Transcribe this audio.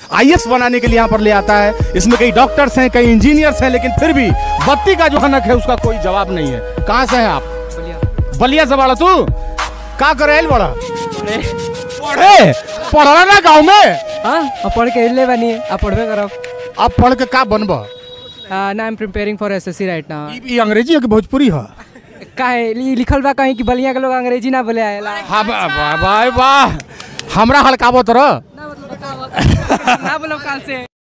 IAS बनाने के लिए यहाँ पर ले आता है। इसमें कई डॉक्टर्स हैं, कई इंजीनियर्स हैं, लेकिन फिर भी बत्ती का जो हनक है उसका कोई जवाब नहीं है। कहाँ से है आप? बलिया से बड़ा तू का करे बड़ा पढ़े पढ़ला ना गाँव में? हाँ पढ़ के ले बनी आप पढ़बे करब। आप पढ़ के का बनब? ना I am preparing for SSC right now. ये अंग्रेजी है कि भोजपुरी है? काहे लिखल बा कहीं कि बलिया के लोग अंग्रेजी ना बोले आएला। हाँ वाह वाह हमरा हल्कावो तरह ना बोलो काल से